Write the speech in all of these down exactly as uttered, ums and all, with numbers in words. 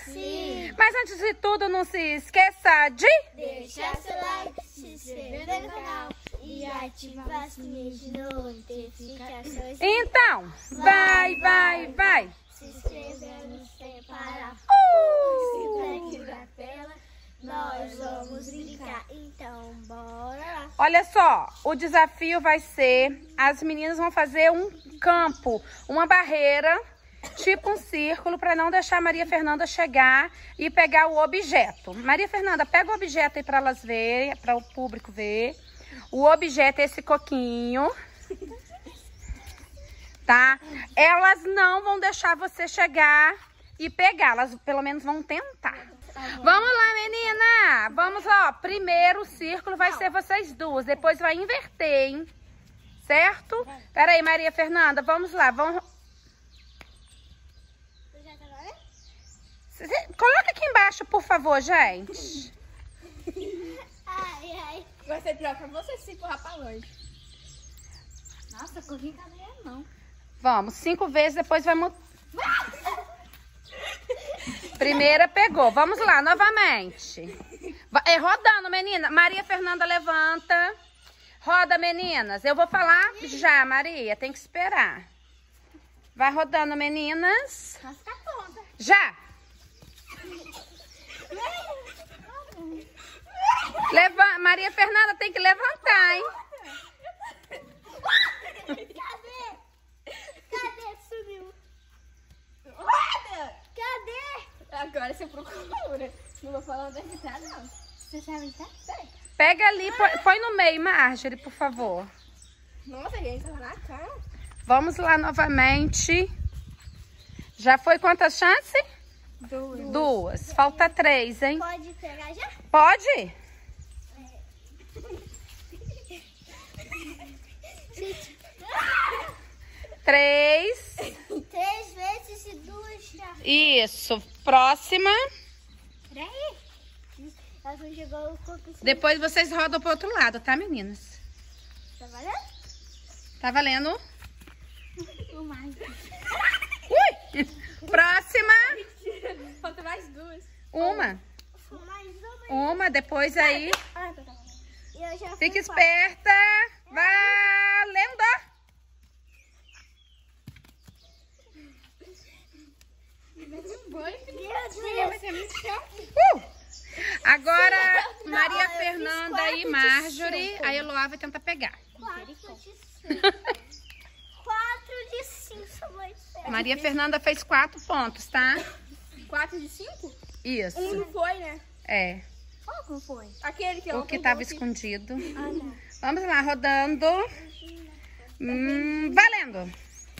Sim. Mas antes de tudo, não se esqueça de... deixar seu like, se inscrever no canal e ativar as notificações. Então, vai, vai, vai. Se inscrevendo sem parar. Uh! Aqui na tela, nós vamos brincar. Então, bora lá. Olha só, o desafio vai ser... As meninas vão fazer um campo, uma barreira, tipo um círculo, para não deixar a Maria Fernanda chegar e pegar o objeto. Maria Fernanda, pega o objeto aí para elas verem, para o público ver. O objeto é esse coquinho. Tá? Elas não vão deixar você chegar e pegar. Elas pelo menos vão tentar. Vamos lá, menina. Vamos, ó. Primeiro o círculo vai ser vocês duas. Depois vai inverter, hein? Certo? Pera aí, Maria Fernanda. Vamos lá. Vamos... Coloca aqui embaixo, por favor, gente. Ai, ai. Vai ser pior pra você se empurrar pra longe. Nossa, corri em cadeia não. Vamos, cinco vezes, depois vai mudar. Primeira pegou. Vamos lá, novamente. É rodando, menina. Maria Fernanda, levanta. Roda, meninas. Eu vou falar já, Maria. Tem que esperar. Vai rodando, meninas. Nossa, tá tonta. Já. Leva... Maria Fernanda tem que levantar, hein? Cadê? Cadê? Sumiu. Cadê? Agora você procura. Não vou falar onde é que tá, não. Você sabe onde tá? Sei. Pega ali, põe, põe no meio, Marjorie, por favor. Nossa, gente, tava na cara. Vamos lá novamente. Já foi quantas chances? Duas. Duas. Falta três, hein? Pode pegar já? Pode? Três. Três vezes e duas já. Isso. Próxima. Peraí. Elas não jogou o corpo. Depois vocês rodam pro outro lado, tá, meninas? Tá valendo? Tá valendo? O mais. Ui! Próxima. Falta mais duas. Uma. Mais uma. Uma, depois aí. Ah, tá, tá. Eu já Fica fui quatro. esperta. Valendo! Meu Deus. Uh! Agora, Maria eu fiz Fernanda quatro e de Marjorie. cinco. A Eloá vai tentar pegar. Quatro de cinco. Quatro de cinco, sua mãe. Maria Fernanda fez quatro pontos, tá? Quatro de cinco? Um Isso. não foi, né? É. Qual que foi? Aquele que ela O que pegou tava aqui. escondido. Ah, não. Vamos lá, rodando. Hum, valendo.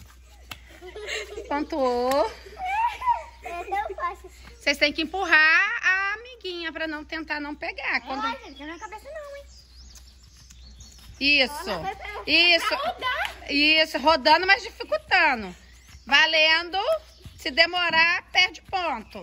Pontuou. É tão fácil. Vocês têm que empurrar a amiguinha pra não tentar não pegar. Quando... Ai, gente, na cabeça não, hein? Isso. Isso. Isso. Rodando, mas dificultando. Valendo. Se demorar, perde ponto.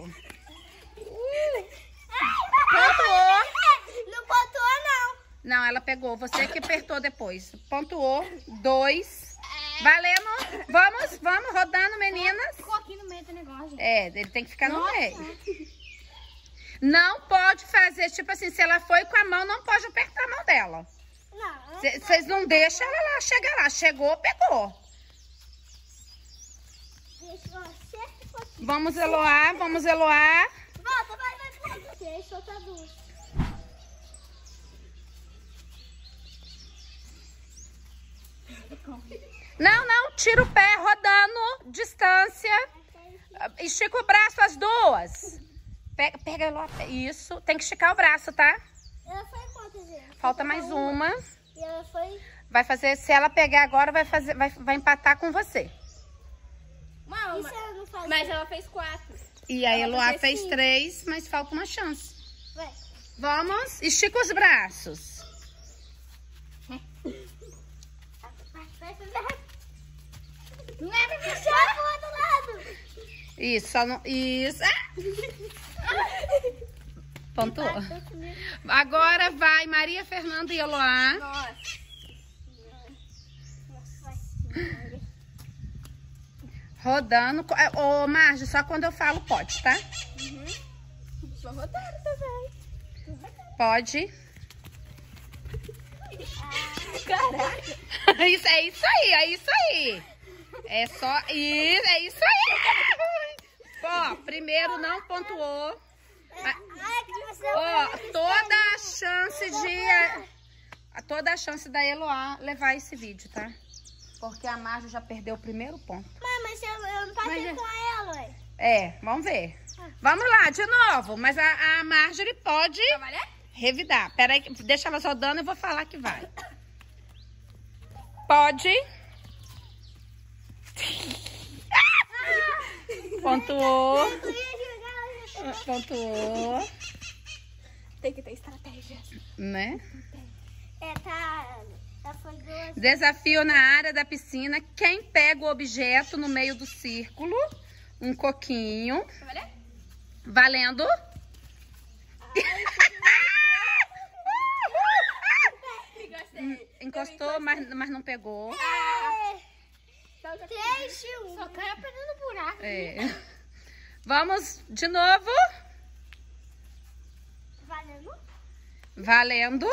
Pontuou. Não pontuou, não. Não, ela pegou. Você que apertou depois. Pontuou. Dois. Valendo. Vamos, vamos. Rodando, meninas. Ficou aqui no meio do negócio. É, ele tem que ficar no meio. Não pode fazer, tipo assim, se ela foi com a mão, não pode apertar a mão dela. Não. Vocês não deixam ela lá chegar lá. Chegou, pegou. Deixa eu acertar um pouquinho. Vamos Eloá, vamos Eloá. Volta, vai, vai, volta. Deixa eu soltar duas. Não, não, tira o pé, rodando, distância. Estica o braço, as duas. Pega, pega Eloá, isso. Tem que esticar o braço, tá? Ela foi quantas vezes? Falta mais uma. E ela foi... Vai fazer, se ela pegar agora, vai, fazer, vai, vai empatar com você. Não, E se ela não faz? mas ela fez quatro. E a Ela Eloá vai fazer fez cinco. três, mas falta uma chance. Vai. Vamos, estica os braços. Vai, vai, vai. Não é pra puxar pro outro lado. Isso, só não, isso. Ah! Pontuou. Agora vai Maria Fernanda e Eloá. Nossa. Rodando. Ô, Marge, só quando eu falo pode, tá? Uhum. Sou rodada também. Pode. Caraca. Isso, é isso aí, é isso aí. É só isso, é isso aí. Ó, primeiro não pontuou. Ó, toda a chance de... Toda a chance da Eloá levar esse vídeo, tá? Porque a Marjorie já perdeu o primeiro ponto. Mãe, mas eu, eu não passei Mas- com ela, ué. É, vamos ver. Vamos lá, de novo. Mas a, a Marjorie pode Vai valer? revidar. Pera aí, deixa elas rodando e eu vou falar que vai. Pode. Pontuou. Eu ia jogar, Pontuou. Tem que ter estratégia. Né? É, tá. Já foi duas. Desafio na área da piscina. Quem pega o objeto no meio do círculo? Um coquinho. Vai valer? Valendo. Gostei. Encostou, mas, mas não pegou. Então já Três, um. Só cai apenas no buraco. É. Vamos de novo. Valendo? Valendo.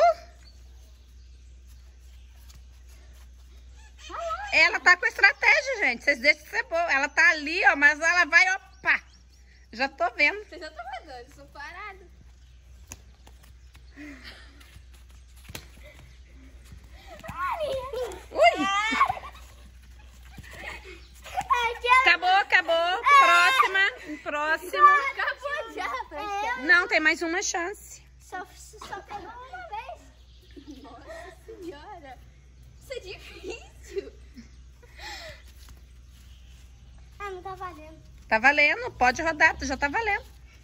Ela tá com estratégia, gente. Vocês deixam de ser boa. Ela tá ali, ó, mas ela vai, opa. Já tô vendo. Vocês já estão rodando, são parados. Ui! Acabou, acabou. Próxima, próxima. Acabou já, tá? Não, tem mais uma chance. Só, só pegou uma vez. Nossa senhora. Isso é difícil. Ah, não tá valendo. Tá valendo, pode rodar, já tá valendo.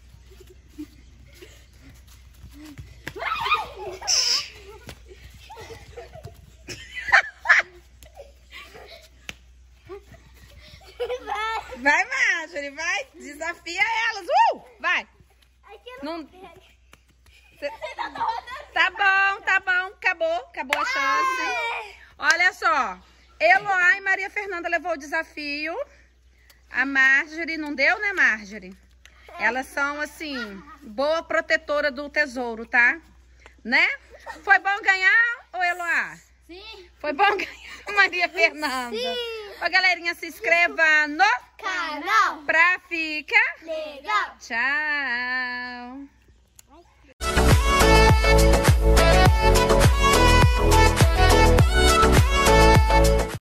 Vai. Vai, Marjorie, vai. Desafia elas. Uh! Vai. Aqui não, Não... pega. Cê- Tá bom, tá bom. Acabou, acabou a chance. Olha só. Eloá e Maria Fernanda levou o desafio. A Marjorie não deu, né, Marjorie? Elas são, assim, boa protetora do tesouro, tá? Né? Foi bom ganhar, ô Eloá? Sim. Foi bom ganhar, Maria Fernanda? Sim. Ô, galerinha, se inscreva no Canal pra fica. legal. Tchau.